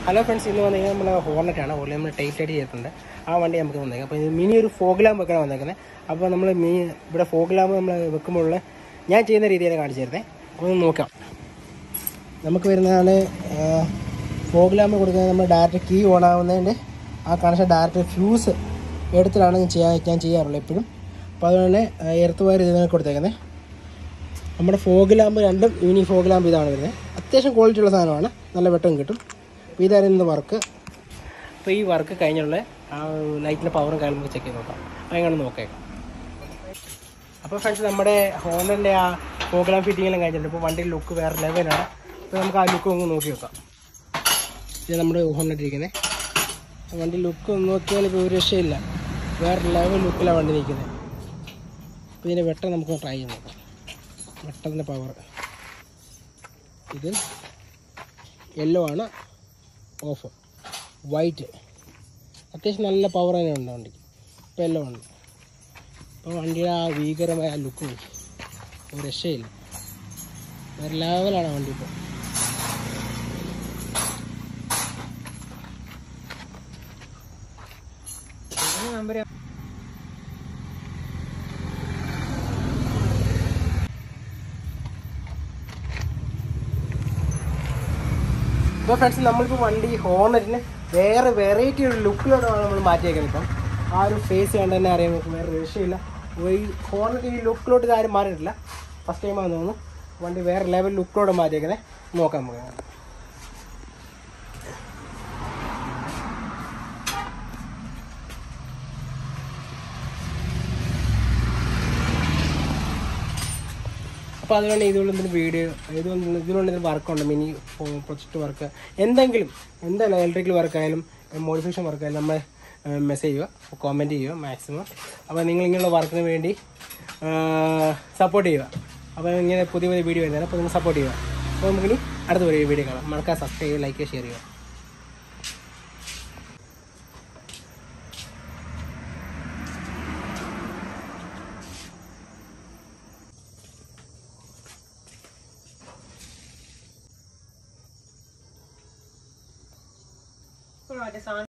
Hello friends, ഇന്ന് വന്നു കഴിഞ്ഞാൽ നമ്മൾ ഹോർണറ്റാണ്. ഹോർണറ്റ് നമ്മൾ ടൈറ്റ് ആയിട്ട് ചെയ്തിട്ടുണ്ട്. ആ വണ്ടി നമുക്ക് വന്നേക്കാം. അപ്പോൾ മിനി ഒരു ഫോഗ് ലാമ്പ് വെക്കാൻ വന്നേക്കുന്നത്. അപ്പോൾ നമ്മൾ ഇവിടെ ഫോഗ് ലാമ്പ് നമ്മൾ വെക്കുമ്പോൾ ഞാൻ ചെയ്യുന്ന രീതിയിൽ കാണിച്ചു തരുന്നത്. അപ്പോൾ ഒന്ന് നോക്കാം. നമുക്ക് വരുന്നതാണ് ഫോഗ് ലാമ്പ് കൊടുക്കുന്നത്. നമ്മൾ ഡയറക്റ്റ് കീ ഓൺ ആവുന്നതിൻ്റെ ആ കണക്ഷൻ ഡയറക്റ്റ് ഫ്യൂസ് എടുത്തിട്ടാണ് ഞാൻ ചെയ്യാറുള്ളത് എപ്പോഴും. അപ്പോൾ അതുകൊണ്ട് തന്നെ എർത്ത് വയർ ഇതിനെ കൊടുത്തേക്കുന്നത്. നമ്മുടെ ഫോഗ് ലാമ്പ് രണ്ടും മിനി ഫോഗ് ലാമ്പ് ഇതാണ് വരുന്നത്. അത്യാവശ്യം ക്വാളിറ്റി ഉള്ള സാധനമാണ്, നല്ല വെട്ടം കിട്ടും. അപ്പോൾ ഇതായിരുന്നു വർക്ക്. അപ്പോൾ ഈ വർക്ക് കഴിഞ്ഞുള്ള ആ ലൈറ്റിൻ്റെ പവറും കാര്യം നമുക്ക് ചെക്ക് ചെയ്ത് നോക്കാം. അപ്പോൾ എങ്ങനെ നോക്കാം. അപ്പോൾ ഫ്രണ്ട്സ്, നമ്മുടെ ഹോണ്ടൻ്റെ ആ ഫോഗ് ലാമ്പ് ഫിറ്റിങ്ങെല്ലാം കഴിഞ്ഞിട്ടുണ്ട്. ഇപ്പോൾ വണ്ടിയുടെ ലുക്ക് വേറെ ലെവലാണ്. അപ്പോൾ നമുക്ക് ആ ലുക്ക് ഒന്ന് നോക്കി നോക്കാം. ഇത് നമ്മുടെ ഹോണ്ടിട്ടിരിക്കുന്നത് വണ്ടി ലുക്ക് ഒന്ന് നോക്കിയാൽ ഇപ്പോൾ ഒരു രക്ഷയില്ല, വേറെ ലെവൽ ലുക്കിലാണ് വണ്ടി നിൽക്കുന്നത്. അപ്പോൾ ഇതിൻ്റെ വെട്ടം നമുക്ക് ട്രൈ ചെയ്ത് നോക്കാം. വെട്ടത്തിൻ്റെ പവർ ഇത് യെല്ലോ ആണ്, ഓഫ് വൈറ്റ് അത്യാവശ്യം നല്ല പവർ തന്നെ ഉണ്ട് വണ്ടിക്ക്. ഇപ്പോൾ യെല്ലോ ഉണ്ട്. അപ്പോൾ വണ്ടിയുടെ ആ ഭീകരമായ ലുക്ക് ഒരു രക്ഷയില്ല, വേറെ ലെവലാണ് വണ്ടി. ഇപ്പോൾ നമ്പർ ഇപ്പോൾ ഫ്രണ്ട്സ്, നമ്മളിപ്പോൾ വണ്ടി ഹോർണറ്റിന് വേറെ വെറൈറ്റി ഒരു ലുക്കിലോട്ടാണ് നമ്മൾ മാറ്റിയേക്കുന്നത്. ഇപ്പം ആ ഒരു ഫേസ് കണ്ട് തന്നെ അറിയാൻ നോക്കും, വേറെ രക്ഷയില്ല. ഈ ഹോർണറ്റ് ഈ ലുക്കിലോട്ട് കാര്യം മാറിയിട്ടില്ല, ഫസ്റ്റ് ടൈമാണെന്ന് തോന്നുന്നു. വണ്ടി വേറെ ലെവൽ ലുക്കിലോട്ട് മാറ്റിയേക്കുന്നത്. നോക്കാം നമുക്ക്. അപ്പോൾ അതുകൊണ്ട് ഇതിലുള്ള വീഡിയോ ഇതിലുള്ള വർക്കുണ്ട്, മിനി പ്രൊജക്റ്റ് വർക്ക്, എന്തായാലും ഇലക്ട്രിക്കൽ വർക്കായാലും മോഡിഫിക്കേഷൻ വർക്കായാലും നമ്മൾ മെസ്സേജ് ചെയ്യുക, കോമെൻറ്റ് ചെയ്യുക മാക്സിമം. അപ്പോൾ നിങ്ങളിങ്ങനെയുള്ള വർക്കിന് വേണ്ടി സപ്പോർട്ട് ചെയ്യുക. അപ്പോൾ ഇങ്ങനെ പുതിയ വീഡിയോ വരുന്നതാണ്. അപ്പോൾ നിങ്ങൾ സപ്പോർട്ട് ചെയ്യുക. അപ്പോൾ നമുക്കിനി അടുത്ത വീഡിയോ കാണാം. മറക്കാതെ സബ്സ്ക്രൈബ് ചെയ്യുക, ലൈക്ക് ചെയ്യുക, ഷെയർ ചെയ്യുക.